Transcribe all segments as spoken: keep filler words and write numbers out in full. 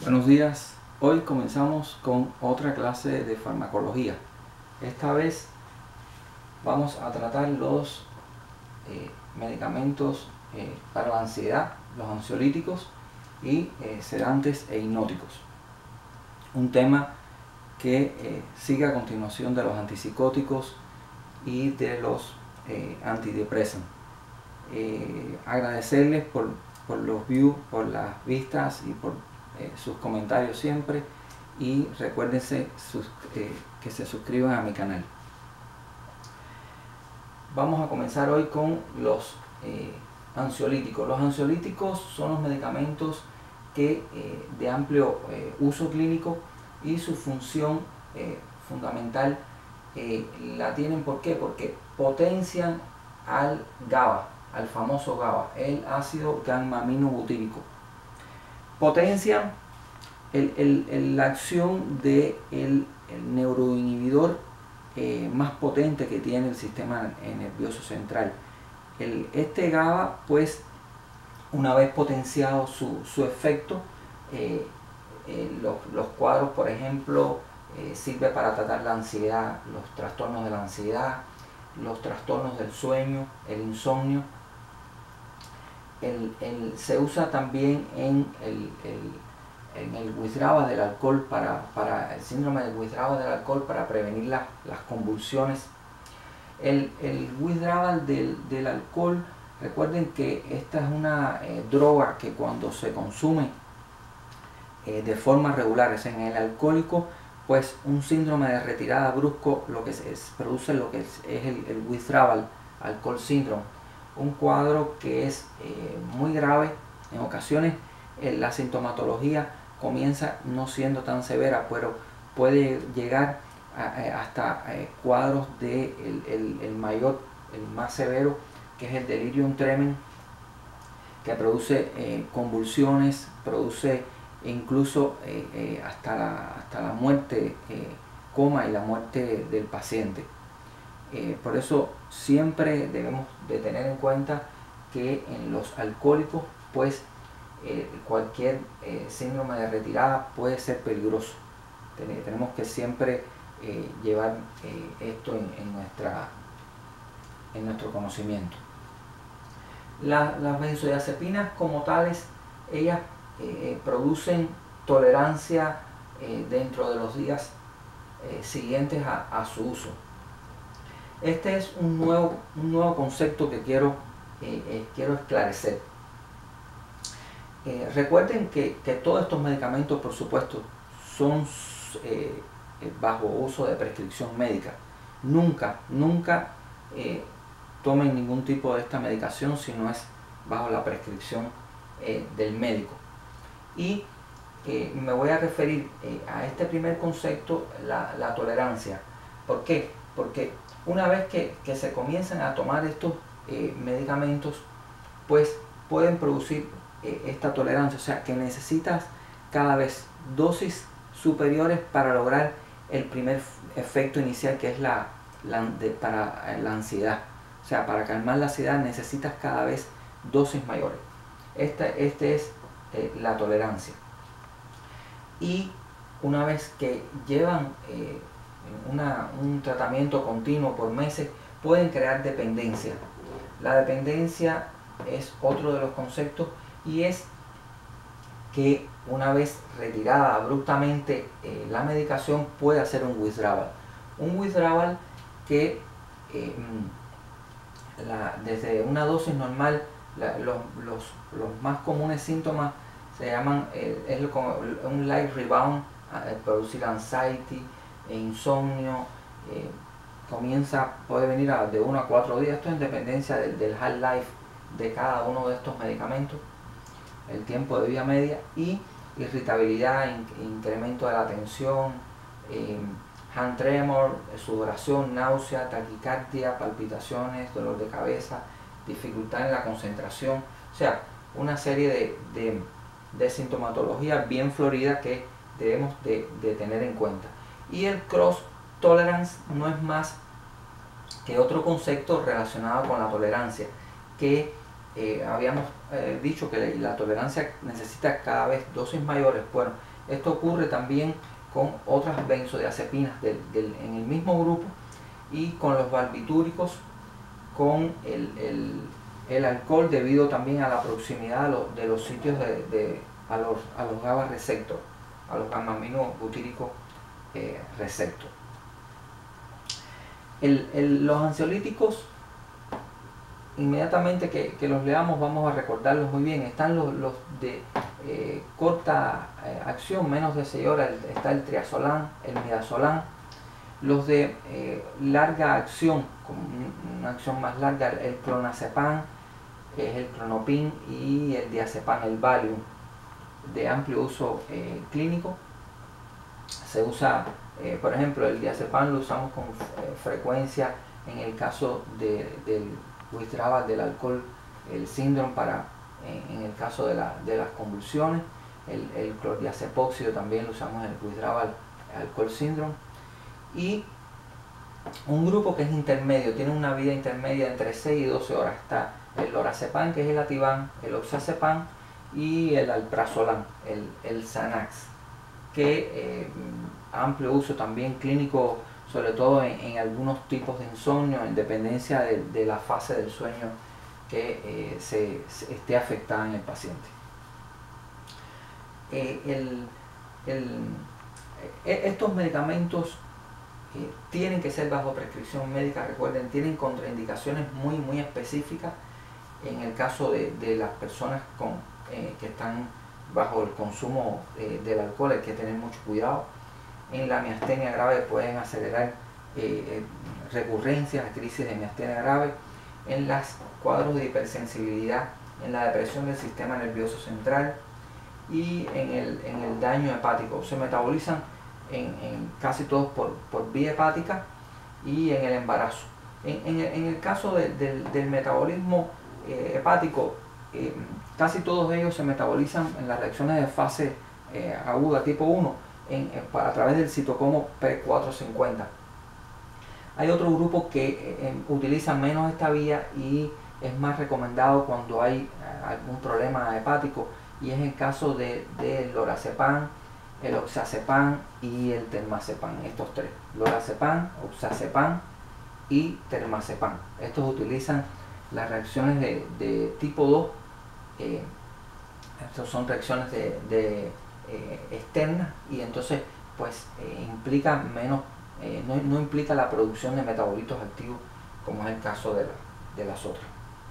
Buenos días, hoy comenzamos con otra clase de farmacología. Esta vez vamos a tratar los eh, medicamentos eh, para la ansiedad, los ansiolíticos y eh, sedantes e hipnóticos. Un tema que eh, sigue a continuación de los antipsicóticos y de los eh, antidepresivos. Eh, agradecerles por, por los views, por las vistas y por eh, sus comentarios siempre, y recuérdense sus, eh, que se suscriban a mi canal. Vamos a comenzar hoy con los eh, ansiolíticos. Los ansiolíticos son los medicamentos que eh, de amplio eh, uso clínico, y su función eh, fundamental eh, la tienen. ¿Por qué? Porque potencian al GABA, al famoso GABA, el ácido gamma-aminobutírico. Potencian el, el, el, la acción del de el neuroinhibidor eh, más potente que tiene el sistema nervioso central. El, este GABA, pues, una vez potenciado su, su efecto, eh, eh, los, los cuadros, por ejemplo, eh, sirve para tratar la ansiedad, los trastornos de la ansiedad, los trastornos del sueño, el insomnio. El, el, se usa también en el, el, en el withdrawal del alcohol, para, para el síndrome del withdrawal del alcohol, para prevenir la, las convulsiones. El, el withdrawal del, del alcohol, recuerden que esta es una eh, droga que cuando se consume eh, de forma regular, es en el alcohólico, pues un síndrome de retirada brusco lo que se es, produce lo que es, es el, el withdrawal alcohol syndrome. Un cuadro que es eh, muy grave. En ocasiones eh, la sintomatología comienza no siendo tan severa, pero puede llegar a, a, hasta eh, cuadros de el, el, el mayor, el más severo, que es el delirium tremens, que produce eh, convulsiones, produce incluso eh, eh, hasta, la, hasta la muerte, eh, coma y la muerte del paciente. Eh, por eso siempre debemos de tener en cuenta que en los alcohólicos, pues eh, cualquier eh, síndrome de retirada puede ser peligroso. Ten, tenemos que siempre eh, llevar eh, esto en, en, nuestra, en nuestro conocimiento. La, las benzodiazepinas como tales, ellas eh, producen tolerancia eh, dentro de los días eh, siguientes a, a su uso. Este es un nuevo, un nuevo concepto que quiero, eh, eh, quiero esclarecer. Eh, recuerden que, que todos estos medicamentos, por supuesto, son eh, bajo uso de prescripción médica. Nunca, nunca eh, tomen ningún tipo de esta medicación si no es bajo la prescripción eh, del médico. Y eh, me voy a referir eh, a este primer concepto, la, la tolerancia. ¿Por qué? Porque una vez que, que se comienzan a tomar estos eh, medicamentos, pues pueden producir eh, esta tolerancia, o sea que necesitas cada vez dosis superiores para lograr el primer efecto inicial, que es la, la de, para la ansiedad. O sea, para calmar la ansiedad necesitas cada vez dosis mayores. Esta este es eh, la tolerancia. Y una vez que llevan eh, Una, un tratamiento continuo por meses, pueden crear dependencia. La dependencia es otro de los conceptos, y es que una vez retirada abruptamente eh, la medicación, puede hacer un withdrawal. Un withdrawal que eh, la, desde una dosis normal, la, los, los, los más comunes síntomas se llaman eh, es un light rebound, eh, producir anxiety, e insomnio, eh, comienza, puede venir a, de uno a cuatro días. Esto en dependencia del, del half-life de cada uno de estos medicamentos, el tiempo de vida media. Y irritabilidad, in, incremento de la tensión, eh, hand tremor, sudoración, náusea, taquicardia, palpitaciones, dolor de cabeza, dificultad en la concentración. O sea, una serie de, de, de sintomatología bien florida que debemos de, de tener en cuenta. Y el cross tolerance no es más que otro concepto relacionado con la tolerancia, que eh, habíamos eh, dicho que la tolerancia necesita cada vez dosis mayores. Bueno, Esto ocurre también con otras benzodiazepinas del, del, en el mismo grupo, y con los barbitúricos, con el, el, el alcohol, debido también a la proximidad de los, de los sitios de, de, a los, a los GABA receptor, a los gamma-aminobutírico eh, receptor. El, el, los ansiolíticos, inmediatamente que, que los leamos vamos a recordarlos muy bien. Están los, los de eh, corta eh, acción, menos de seis horas, está el triazolán, el midazolam. Los de eh, larga acción, con una acción más larga, el clonazepam, es el clonopin, y el diazepam, el Valium, de amplio uso eh, clínico. Se usa, eh, por ejemplo, el diazepam lo usamos con eh, frecuencia en el caso de, del withdrawal del alcohol, el síndrome, para en, en el caso de, la, de las convulsiones. El, el clordiazepóxido también lo usamos en el withdrawal alcohol síndrome. Y un grupo que es intermedio, tiene una vida intermedia entre seis y doce horas. Está el lorazepam, que es el Ativan, el oxazepam, y el alprazolam, el, el Xanax, que eh, amplio uso también clínico, sobre todo en, en algunos tipos de insomnio, en dependencia de, de la fase del sueño que eh, se, se esté afectada en el paciente. Eh, el, el, eh, estos medicamentos eh, tienen que ser bajo prescripción médica. Recuerden, tienen contraindicaciones muy muy específicas en el caso de, de las personas con, eh, que están bajo el consumo eh, del alcohol. Hay que tener mucho cuidado. En la miastenia grave pueden acelerar eh, recurrencias, crisis de miastenia grave. En los cuadros de hipersensibilidad, en la depresión del sistema nervioso central, y en el, en el daño hepático. Se metabolizan en, en casi todos por, por vía hepática, y en el embarazo. En, en, el, en el caso de, de, del metabolismo eh, hepático, eh, casi todos ellos se metabolizan en las reacciones de fase eh, aguda tipo uno en, en, a través del citocromo P cuatrocientos cincuenta. Hay otro grupo que eh, utiliza menos esta vía y es más recomendado cuando hay eh, algún problema hepático, y es el caso de, de lorazepam, el oxazepam y el termazepam. Estos tres, lorazepam, oxazepam y termazepam. Estos utilizan las reacciones de, de tipo dos. Eh, estas son reacciones de, de, eh, externas, y entonces pues eh, implica menos, eh, no, no implica la producción de metabolitos activos, como es el caso de, la, de las otras.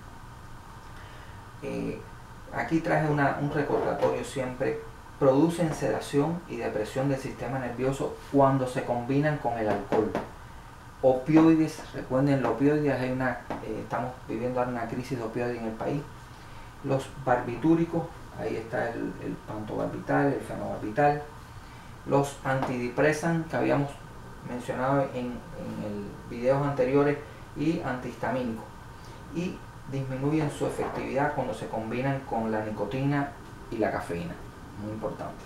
Eh, aquí traje una, un recordatorio siempre. Producen sedación y depresión del sistema nervioso cuando se combinan con el alcohol. Opioides, recuerden los opioides, hay una, eh, estamos viviendo ahora una crisis de opioides en el país. Los barbitúricos, ahí está el, el pentobarbital, el fenobarbital. Los antidepresantes que habíamos mencionado en, en el videos anteriores, y antihistamínicos. Y disminuyen su efectividad cuando se combinan con la nicotina y la cafeína. Muy importante.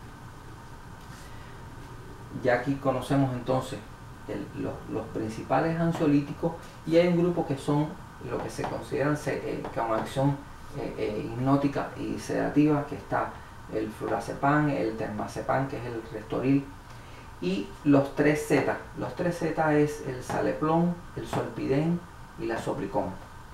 Ya aquí conocemos entonces el, los, los principales ansiolíticos, y hay un grupo que son lo que se consideran eh, como acción eh, eh, hipnótica y sedativa, que está el flurazepam, el termazepam, que es el Restoril, y los tres zeta. Los tres zeta es el Zaleplon, el Zolpidem y la Soplicon.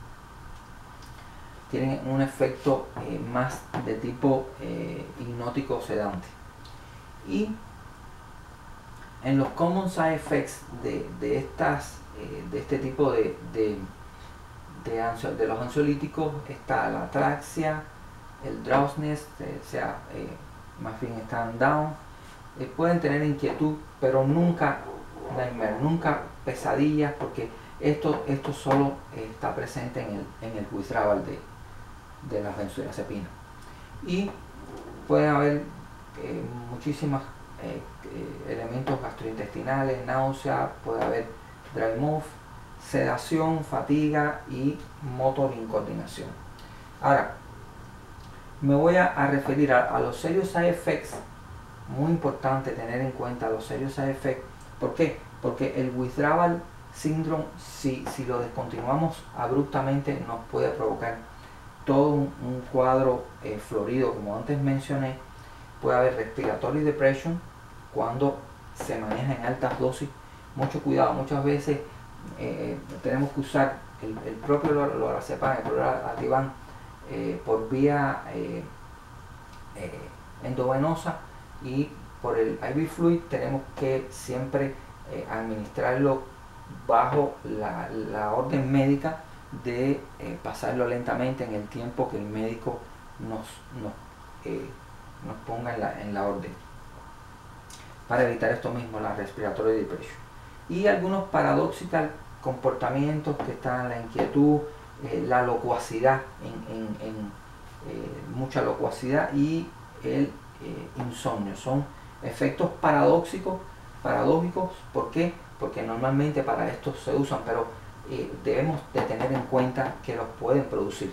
Tienen un efecto eh, más de tipo eh, hipnótico sedante. Y en los common side effects de, de, estas, eh, de este tipo de, de, de, ansio, de los ansiolíticos está la atraxia, el drowsiness, eh, o sea, eh, más bien están down. Eh, pueden tener inquietud, pero nunca nightmare, nunca pesadillas, porque esto, esto solo eh, está presente en el, en el withdrawal de de las benzodiazepinas. Y pueden haber eh, muchísimos eh, eh, elementos gastrointestinales, náusea, puede haber dry mouth, sedación, fatiga y motor incoordinación. Ahora, me voy a, a referir a, a los serious side effects. Muy importante tener en cuenta los serious side effects. ¿Por qué? Porque el withdrawal syndrome, si, si lo descontinuamos abruptamente, nos puede provocar todo un, un cuadro eh, florido, como antes mencioné, puede haber respiratory depression cuando se maneja en altas dosis. Mucho cuidado, muchas veces eh, tenemos que usar el, el propio lorazepam, el lorazepam eh, por vía eh, eh, endovenosa, y por el I V fluid tenemos que siempre eh, administrarlo bajo la, la orden médica de eh, pasarlo lentamente en el tiempo que el médico nos, nos, eh, nos ponga en la, en la orden, para evitar esto mismo, la respiratory depression. Y algunos paradoxical comportamientos que están la inquietud, eh, la locuacidad, en, en, en eh, mucha locuacidad, y el eh, insomnio. Son efectos paradójicos, paradójicos. ¿Por qué? Porque normalmente para esto se usan, pero eh, debemos de tener en cuenta que los pueden producir.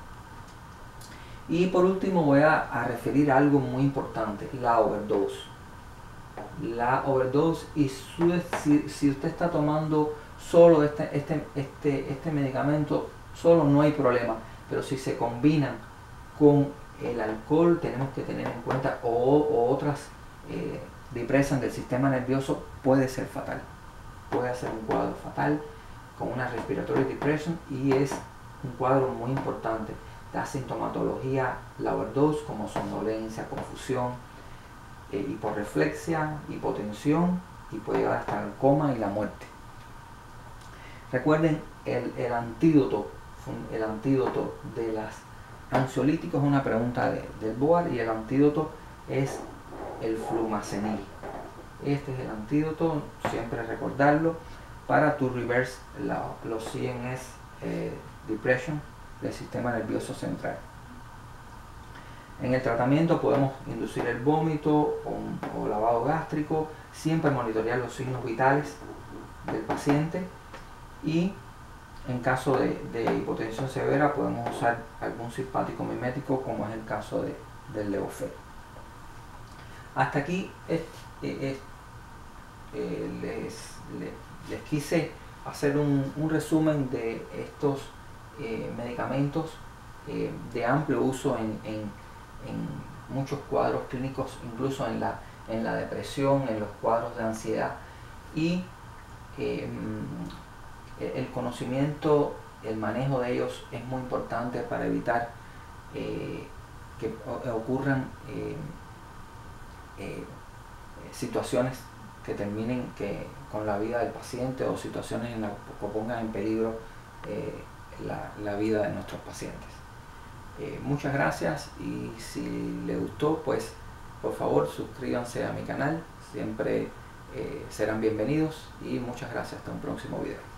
Y por último voy a, a referir a algo muy importante: la overdose. La overdose, y su, si, si usted está tomando solo este, este, este, este medicamento, solo no hay problema, pero si se combinan con el alcohol, tenemos que tener en cuenta, o, o otras eh, depresan del sistema nervioso, puede ser fatal. Puede ser un cuadro fatal con una respiratory depression, y es un cuadro muy importante. La sintomatología, la overdose, como somnolencia, confusión, eh, hiporreflexia, hipotensión, y puede llegar hasta el coma y la muerte. Recuerden, el, el antídoto el antídoto de las ansiolíticos es una pregunta de, del BOAR, y el antídoto es el flumazenil. Este es el antídoto, siempre recordarlo, para to reverse la, los C N S eh, depression del sistema nervioso central. En el tratamiento podemos inducir el vómito o, o lavado gástrico, siempre monitorear los signos vitales del paciente, y en caso de, de hipotensión severa podemos usar algún simpático mimético, como es el caso de, del Levofen. Hasta aquí es, es, eh, les, les, les quise hacer un, un resumen de estos eh, medicamentos eh, de amplio uso en, en, en muchos cuadros clínicos, incluso en la, en la depresión, en los cuadros de ansiedad. Y eh, el conocimiento, el manejo de ellos es muy importante para evitar eh, que ocurran eh, eh, situaciones que terminen que, con la vida del paciente, o situaciones en las que pongan en peligro eh, la, la vida de nuestros pacientes. Eh, muchas gracias, y si les gustó, pues por favor suscríbanse a mi canal, siempre eh, serán bienvenidos, y muchas gracias. Hasta un próximo video.